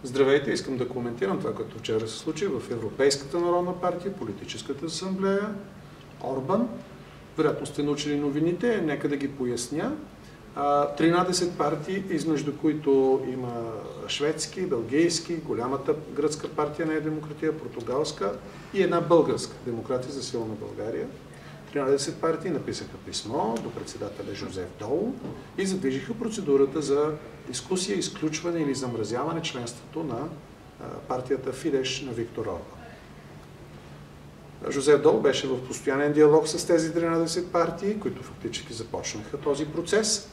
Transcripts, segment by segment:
Здравейте, искам да коментирам това, което вчера се случи в Европейската народна партия, политическата асамблея, Орбан. Вероятно сте научили новините, нека да ги поясня. 13 партии, измежду които има шведски, белгийски, голямата гръцка партия на Демократия, португалска и една българска демократия за силна България. 13 партии написаха писмо до председателя Жозеф Дол и задвижиха процедурата за дискусия, изключване или замразяване членството на партията Фидеш на Виктор Орбан. Жозеф Дол беше в постоянен диалог с тези 13 партии, които фактически започнаха този процес.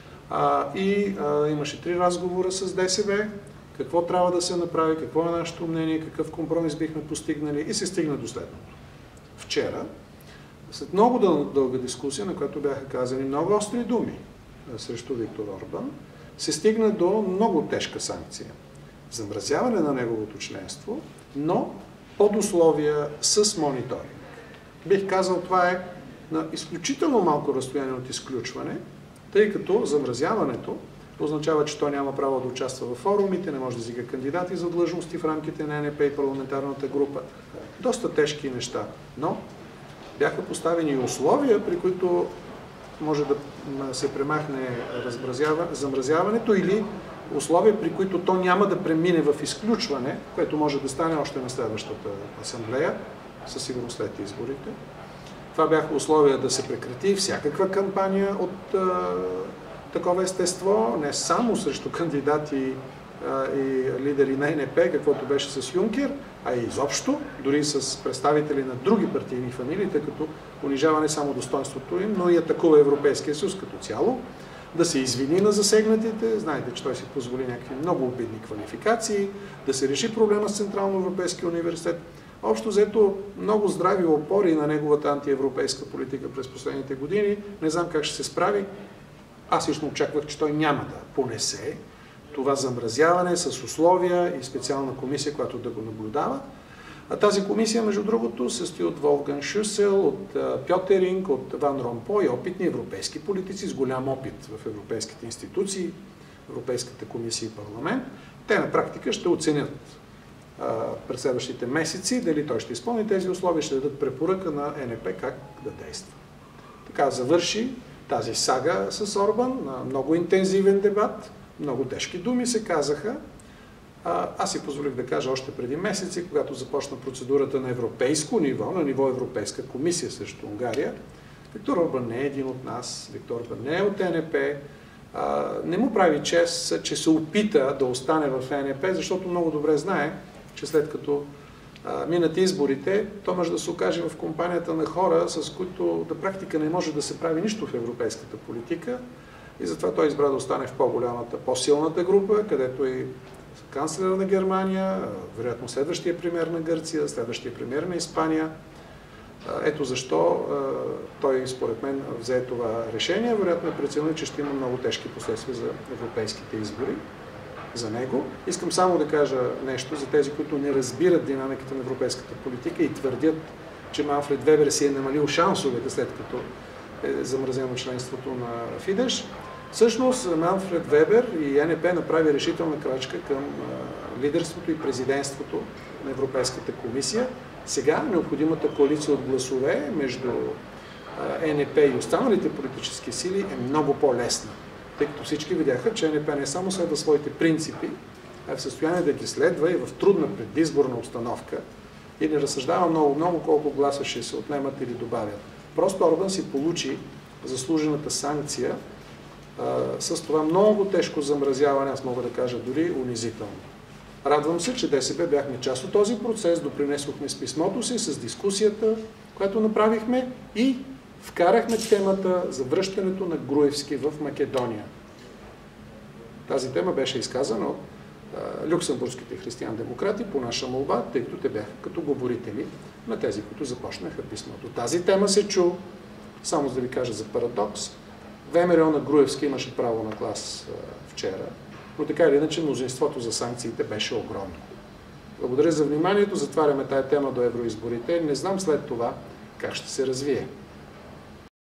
Имаше 3 разговора с ДСБ, какво трябва да се направи, какво е нашето мнение, какъв компромис бихме постигнали и се стигна до следното. Вчера, след много дълга дискусия, на която бяха казани много остри думи срещу Виктор Орбан, се стигна до много тежка санкция. Замразяване на неговото членство, но под условия с мониторинг. Бих казал, това е на изключително малко разстояние от изключване, тъй като замразяването означава, че той няма право да участва в форумите, не може да зига кандидати за длъжности в рамките на НП и парламентарната група. Доста тежки неща, но бяха поставени условия, при които може да се премахне замразяването или условия, при които то няма да премине в изключване, което може да стане още на следващата асамблея, със сигурност след изборите. Това бяха условия да се прекрати всякаква кампания от такова естество, не само срещу кандидати и лидери на НП, каквото беше с Юнкер, а и изобщо, дори с представители на други партийни фамилии, тъй като унижава не само достоинството им, но и атакува Европейския съюз като цяло, да се извини на засегнатите, знаете, че той си позволи някакви много обидни квалификации, да се реши проблема с Централно Европейския университет. Общо взето много здрави опори на неговата антиевропейска политика през последните години. Не знам как ще се справи. Аз лично очаквах, че той няма да понесе това замразяване с условия и специална комисия, която да го наблюдава. А тази комисия, между другото, състои от Волфганг Шюсел, от Пьотеринг, от Ван Ромпой, опитни европейски политици с голям опит в европейските институции, Европейската комисия и парламент. Те на практика ще оценят през следващите месеци дали той ще изпълни тези условия, ще дадат препоръка на НП как да действа. Така завърши тази сага с Орбан, много интензивен дебат, много тежки думи се казаха. Аз си позволих да кажа още преди месеци, когато започна процедурата на европейско ниво, на ниво Европейска комисия срещу Унгария. Виктор Орбан не е един от нас, Виктор Орбан не е от НП. Не му прави чест, че се опита да остане в НП, защото много добре знае, че след като минат изборите, то може да се окаже в компанията на хора, с които на практика не може да се прави нищо в европейската политика. И затова той избра да остане в по-голямата, по-силната група, където и канцлера на Германия, вероятно следващия премиер на Гърция, следващия премиер на Испания. Ето защо той, според мен, взе това решение. Вероятно е преценил, че ще има много тежки последствия за европейските избори за него. Искам само да кажа нещо за тези, които не разбират динамиката на европейската политика и твърдят, че Манфред Вебер си е намалил шансовете, след като е замразено членството на Фидеш. Всъщност Манфред Вебер и НП направи решителна крачка към лидерството и президентството на Европейската комисия. Сега необходимата коалиция от гласове между НП и останалите политически сили е много по-лесна, тъй като всички видяха, че НП не само следва своите принципи, а е в състояние да ги следва и в трудна предизборна обстановка и не разсъждава много колко гласа ще се отнемат или добавят. Просто Орбан си получи заслужената санкция с това много тежко замразяване, аз мога да кажа дори унизително. Радвам се, че ДСБ бяхме част от този процес, допринесохме с писмото си, с дискусията, която направихме и вкарахме темата за връщането на Груевски в Македония. Тази тема беше изказана от люксембургските християн-демократи по наша молба, тъй като те бяха като говорители на тези, които започнаха писмото. Тази тема се чу, само за да ви кажа за парадокс, ВМРО на Груевски имаше право на глас вчера, но така или иначе мнозинството за санкциите беше огромно. Благодаря за вниманието, затваряме тая тема до евроизборите. Не знам след това как ще се развие.